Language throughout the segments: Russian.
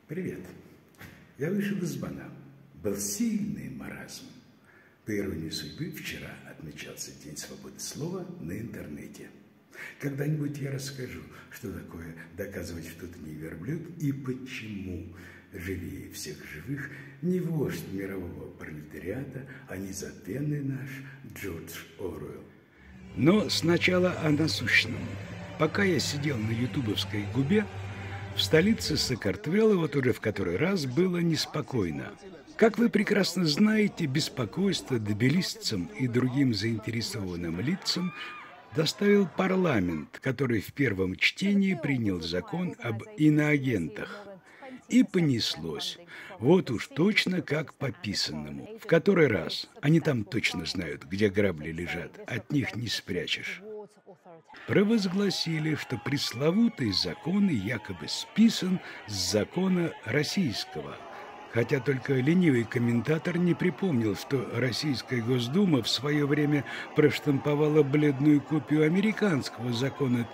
Привет. Я вышел из бана. Был сильный маразм. По иронии судьбы, вчера отмечался День свободы слова на интернете. Когда-нибудь я расскажу, что такое доказывать, что ты не верблюд, и почему живее всех живых не вождь мирового пролетариата, а незабвенный наш Джордж Оруэлл. Но сначала о насущном. Пока я сидел на ютубовской губе, в столице Саакартвело вот уже в который раз было неспокойно. Как вы прекрасно знаете, беспокойство тбилисцам и другим заинтересованным лицам доставил парламент, который в первом чтении принял закон об иноагентах. И понеслось. Вот уж точно как по писанному. В который раз. Они там точно знают, где грабли лежат. От них не спрячешь. Провозгласили, что пресловутый закон якобы списан с закона российского. Хотя только ленивый комментатор не припомнил, что Российская Госдума в свое время проштамповала бледную копию американского закона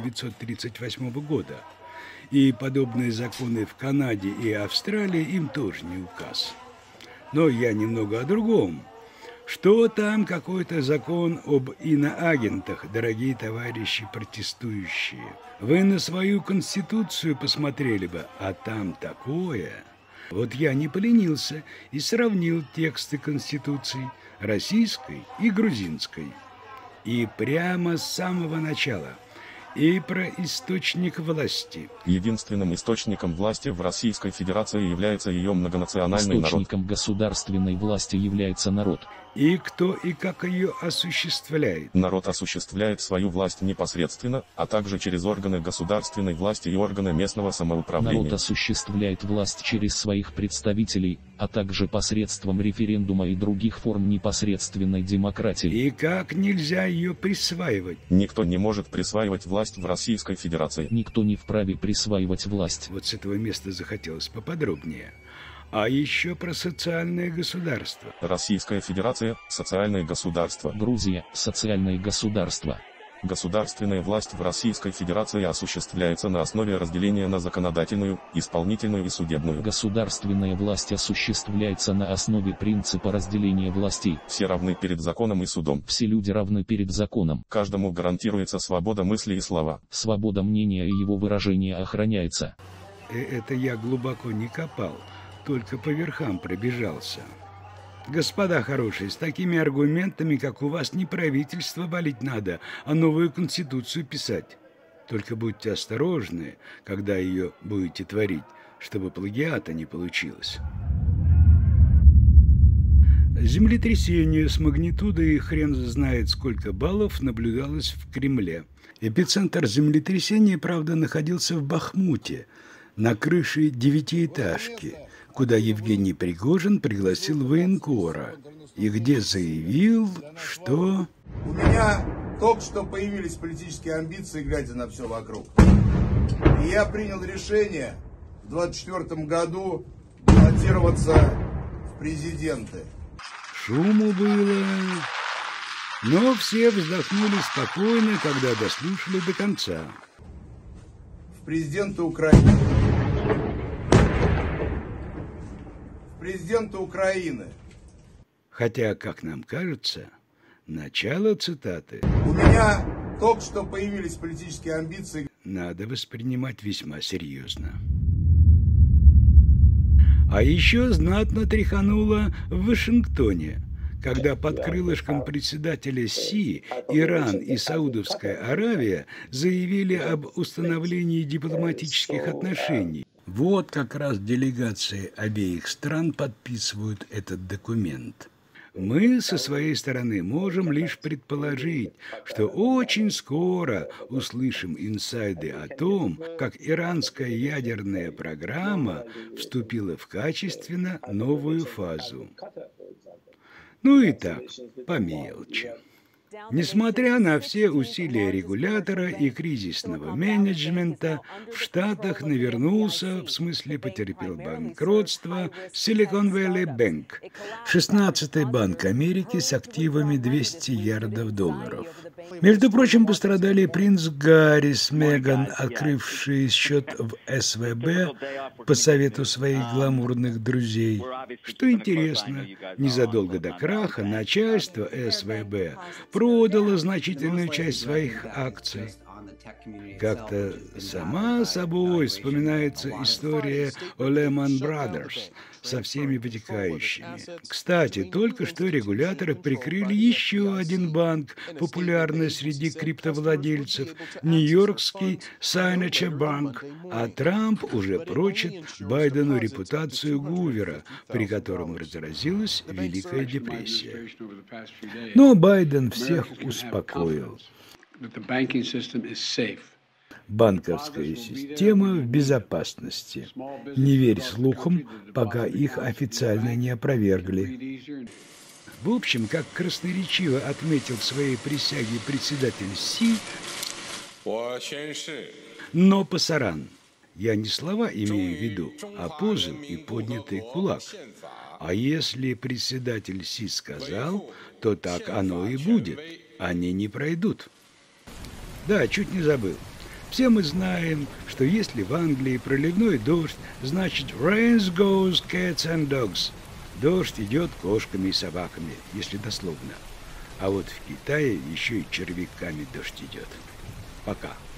1938 года. И подобные законы в Канаде и Австралии им тоже не указ. Но я немного о другом. Что там какой-то закон об иноагентах, дорогие товарищи протестующие? Вы на свою конституцию посмотрели бы, а там такое. Вот я не поленился и сравнил тексты конституций российской и грузинской. И прямо с самого начала. И про источник власти. Единственным источником власти в Российской Федерации является ее многонациональный народ. Источником государственной власти является народ. И кто и как ее осуществляет? Народ осуществляет свою власть непосредственно, а также через органы государственной власти и органы местного самоуправления. Народ осуществляет власть через своих представителей, а также посредством референдума и других форм непосредственной демократии. И как нельзя ее присваивать? Никто не может присваивать власть в Российской Федерации. Никто не вправе присваивать власть. Вот с этого места захотелось поподробнее. А еще про социальное государство. Российская Федерация – социальное государство. Грузия – социальное государство. Государственная власть в Российской Федерации осуществляется на основе разделения на законодательную, исполнительную и судебную. Государственная власть осуществляется на основе принципа разделения властей. Все равны перед законом и судом. Все люди равны перед законом. Каждому гарантируется свобода мысли и слова. Свобода мнения и его выражения охраняется. Это я глубоко не копал, только по верхам пробежался. Господа хорошие, с такими аргументами, как у вас, не правительство валить надо, а новую конституцию писать. Только будьте осторожны, когда ее будете творить, чтобы плагиата не получилось. Землетрясение с магнитудой хрен знает сколько баллов наблюдалось в Кремле. Эпицентр землетрясения, правда, находился в Бахмуте, на крыше девятиэтажки, куда Евгений Пригожин пригласил военкора, и где заявил, что... У меня только что появились политические амбиции, глядя на все вокруг. И я принял решение в 2024 году баллотироваться в президенты. Шуму было, но все вздохнули спокойно, когда дослушали до конца. В президенты Украины. Президента Украины. Хотя, как нам кажется, начало цитаты У меня только что появились политические амбиции. Надо воспринимать весьма серьезно. А еще знатно тряхануло в Вашингтоне, когда под крылышком председателя Си Иран и Саудовская Аравия заявили об установлении дипломатических отношений. Вот как раз делегации обеих стран подписывают этот документ. Мы со своей стороны можем лишь предположить, что очень скоро услышим инсайды о том, как иранская ядерная программа вступила в качественно новую фазу. Ну и так, по мелочи. Несмотря на все усилия регулятора и кризисного менеджмента, в Штатах навернулся, в смысле потерпел банкротство, Silicon Valley Bank, 16-й банк Америки с активами 200 миллиардов долларов. Между прочим, пострадали принц Гарри с Меган, открывшие счет в СВБ по совету своих гламурных друзей. Что интересно, незадолго до краха начальство СВБ продало значительную часть своих акций. Как-то сама собой вспоминается история о Lehman Brothers со всеми вытекающими. Кстати, только что регуляторы прикрыли еще один банк, популярный среди криптовладельцев, нью-йоркский Signature Bank, а Трамп уже прочит Байдену репутацию Гувера, при котором разразилась Великая депрессия. Но Байден всех успокоил. Банковская система в безопасности. Не верь слухам, пока их официально не опровергли. В общем, как красноречиво отметил в своей присяге председатель Си, но пасаран. Я не слова имею в виду, а позу и поднятый кулак. А если председатель Си сказал, то так оно и будет. Они не пройдут. Да, чуть не забыл. Все мы знаем, что если в Англии проливной дождь, значит rains goes cats and dogs. Дождь идет кошками и собаками, если дословно. А вот в Китае еще и червяками дождь идет. Пока.